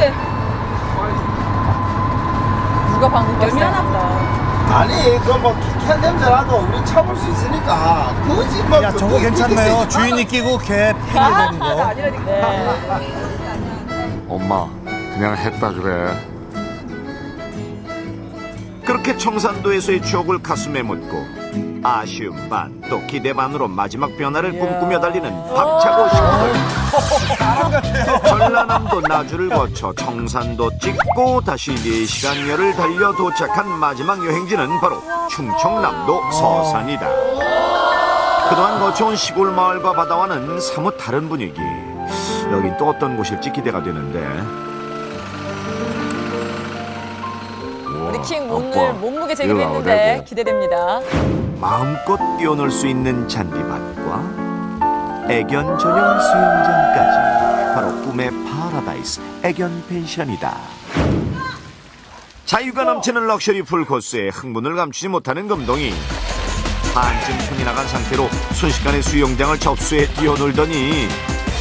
누가 방금 꼈어? 미안하다. 아니 그뭐 기캔 냄새라도 우리 참을 수 있으니까 굳이 뭐. 야 저거 괜찮네요. 주인이 끼고 개 핑계 대는 거. 아니라니까. 엄마 그냥 했다 그래. 그렇게 청산도에서의 추억을 가슴에 묻고 아쉬움 반 또 기대 반으로 마지막 변화를 꿈꾸며 달리는 박차고 식구들. 전라남도 나주를 거쳐 청산도 찍고 다시 4시간여를 달려 도착한 마지막 여행지는 바로 충청남도 서산이다. 그동안 거쳐온 시골 마을과 바다와는 사뭇 다른 분위기. 여긴 또 어떤 곳일지 기대가 되는데. 우리 킹 오늘 몸무게 재기로 했는데 기대됩니다. 마음껏 뛰어놀 수 있는 잔디밭과 애견 전용 수영장까지 바로 꿈의 파라다이스 애견 펜션이다. 자유가 넘치는 럭셔리 풀코스에 흥분을 감추지 못하는 금동이 반쯤 흥이 나간 상태로 순식간에 수영장을 접수해 뛰어놀더니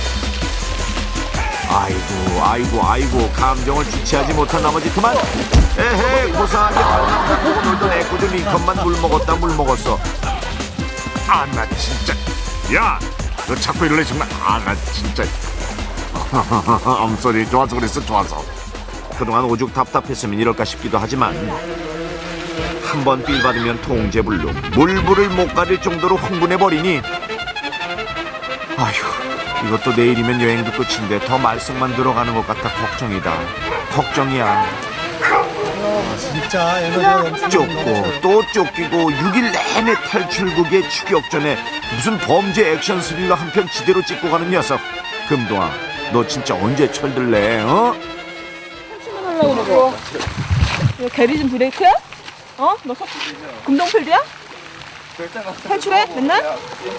아이고 감정을 주체하지 못한 나머지 그만. 에헤 고상하게 발랑 보고 놀던 애꿎은 이컵만 물 먹었어. 아 나 진짜 야 너 자꾸 이럴래 정말. 아 나 진짜 엄소리 좋아서 그랬어. 좋아서 그동안 오죽 답답했으면 이럴까 싶기도 하지만 한번 삘 받으면 통제불능 물불을 못 가릴 정도로 흥분해버리니 아휴 이것도 내일이면 여행도 끝인데 더 말썽만 들어가는 것 같아 걱정이야. 진짜 에너지가 넘치는 쫓고 또 쫓기고 6일 내내 탈출극의 추격전에 무슨 범죄 액션 스릴러 한 편 지대로 찍고 가는 녀석. 금동아 너 진짜 언제 철들래? 어? 탈출하려고 그러고 이거 게리즘 브레이크야? 어? 너 금동필드야? 탈출해? 맨날?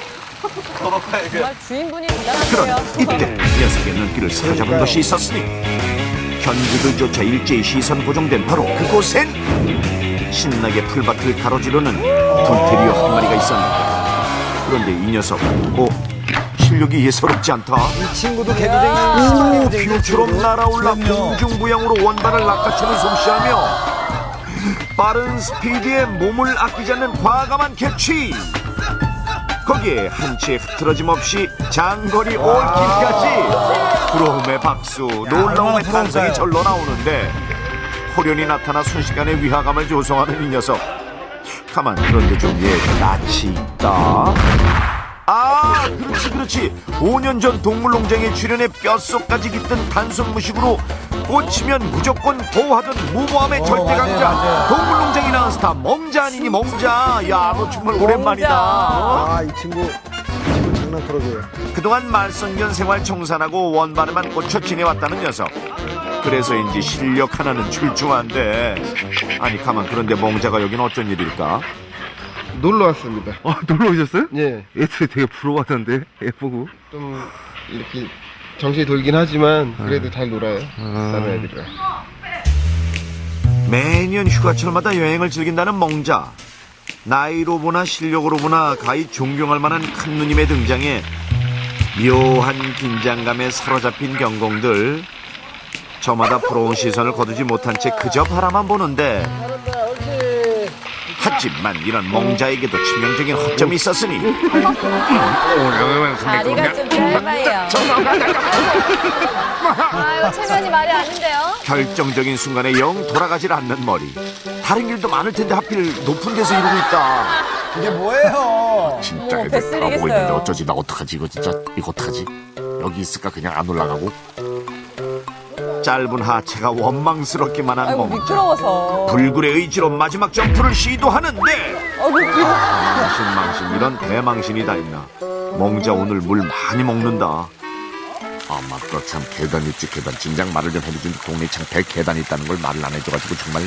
정말 주인분이 그런 대단하세요. 이때 녀석의 눈길을 사로잡은 것이 있었으니 견주들조차 일제히 시선 고정된 바로 그곳엔 신나게 풀밭을 가로지르는 불테리어 한 마리가 있었는데 그런데 이 녀석 실력이 예사롭지 않다. 이 친구도 개구쟁이. 비호처럼 날아올라 공중부양으로 원반을 낚아채는 솜씨하며 빠른 스피드에 몸을 아끼지 않는 과감한 캐치. 거기에 한치의 흐트러짐 없이 장거리 올킬까지. 부러움의 박수, 놀라움의 탄성이 절로 나오는데 호련히 나타나 순식간에 위화감을 조성하는 이 녀석. 가만 그런데 좀 낯이 있다. 아 그렇지 5년 전 동물농장에 출연해 뼛속까지 깃든 단순 무식으로 꽂히면 무조건 보호하던 무모함의 절대 강자 동물농장이 나은 스타 멍자 아니니 멍자. 야 너 정말 오랜만이다. 아 이 친구 장난 풀어줘요. 그동안 말썽견 생활 청산하고 원반에만 꽂혀 지내왔다는 녀석. 그래서인지 실력 하나는 출중한데 아니 가만 그런데 멍자가 여긴 어쩐 일일까? 놀러 왔습니다. 놀러 오셨어요? 예. 애들 되게 부러워하던데 예쁘고. 좀 이렇게 정신이 돌긴 하지만 그래도 잘 놀아요. 다른 애들이랑. 매년 휴가철마다 여행을 즐긴다는 멍자. 나이로 보나 실력으로 보나 가히 존경할 만한 큰 누님의 등장에 묘한 긴장감에 사로잡힌 경공들. 저마다 부러운 시선을 거두지 못한 채 그저 바라만 보는데 하지만 이런 멍자에게도 치명적인 허점이 있었으니 다리가 좀 짧아요. 아이고 체면이 말이 아닌데요. 결정적인 순간에 영 돌아가질 않는 머리. 다른 길도 많을 텐데 하필 높은 데서 이러고 있다. 이게 뭐예요? 진짜 애들 뱃슬리겠어요. 바보 있는데 어쩌지. 나 어떡하지 이거 진짜. 이거 어떡하지? 여기 있을까 그냥 안 올라가고. 짧은 하체가 원망스럽기만 한 아이고 멍자. 미끄러워서. 불굴의 의지로 마지막 점프를 시도하는데 아이고 망신 이런 대망신이 다 있나. 멍자 오늘 물 많이 먹는다. 아 맞다 참 계단 있지 계단. 진작 말을 좀 해주지. 동네 창패에 계단이 있다는 걸 말을 안 해줘가지고 정말.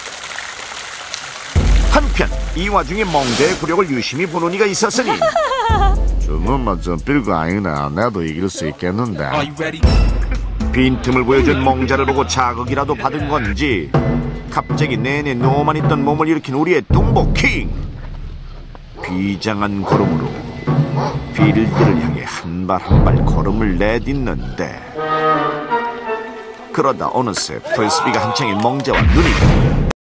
한편 이 와중에 멍자의 굴욕을 유심히 보는 이가 있었으니 저놈만 좀 빌고 아니나 나도 이길 수 있겠는데. 빈틈을 보여준 멍자를 보고 자극이라도 받은 건지 갑자기 내내 누워만 있던 몸을 일으킨 우리의 뚱보킹. 비장한 걸음으로 빌드를 향해 한 발 한 발 걸음을 내딛는데 그러다 어느새 프레스비가 한창인 멍자와 눈이